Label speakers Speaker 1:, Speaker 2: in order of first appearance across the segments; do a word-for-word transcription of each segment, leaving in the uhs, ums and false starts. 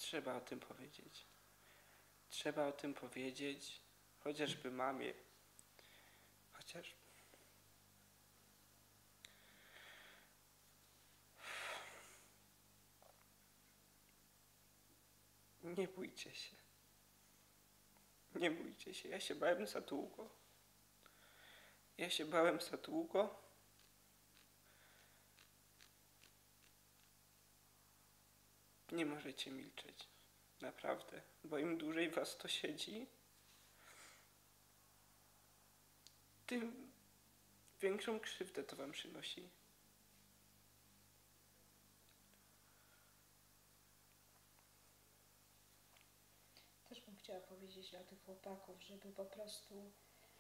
Speaker 1: Trzeba o tym powiedzieć. Trzeba o tym powiedzieć, chociażby mamie. Chociaż... Nie bójcie się. Nie bójcie się. Ja się bałem za długo. Ja się bałem za długo. Nie możecie milczeć. Naprawdę. Bo im dłużej was to siedzi, tym większą krzywdę to wam przynosi.
Speaker 2: Też bym chciała powiedzieć dla tych chłopaków, żeby po prostu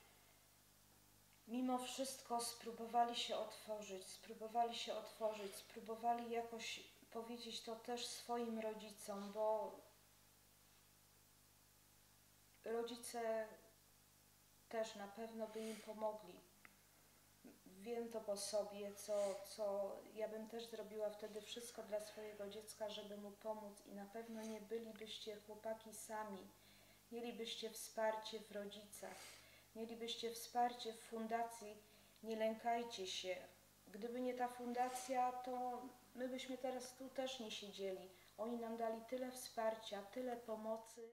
Speaker 2: mimo wszystko spróbowali się otworzyć, spróbowali się otworzyć, spróbowali jakoś powiedzieć to też swoim rodzicom, bo rodzice też na pewno by im pomogli. Wiem to po sobie, co, co ja bym też zrobiła wtedy wszystko dla swojego dziecka, żeby mu pomóc i na pewno nie bylibyście chłopaki sami. Mielibyście wsparcie w rodzicach, mielibyście wsparcie w fundacji. Nie lękajcie się. Gdyby nie ta fundacja, to my byśmy teraz tu też nie siedzieli. Oni nam dali tyle wsparcia, tyle pomocy.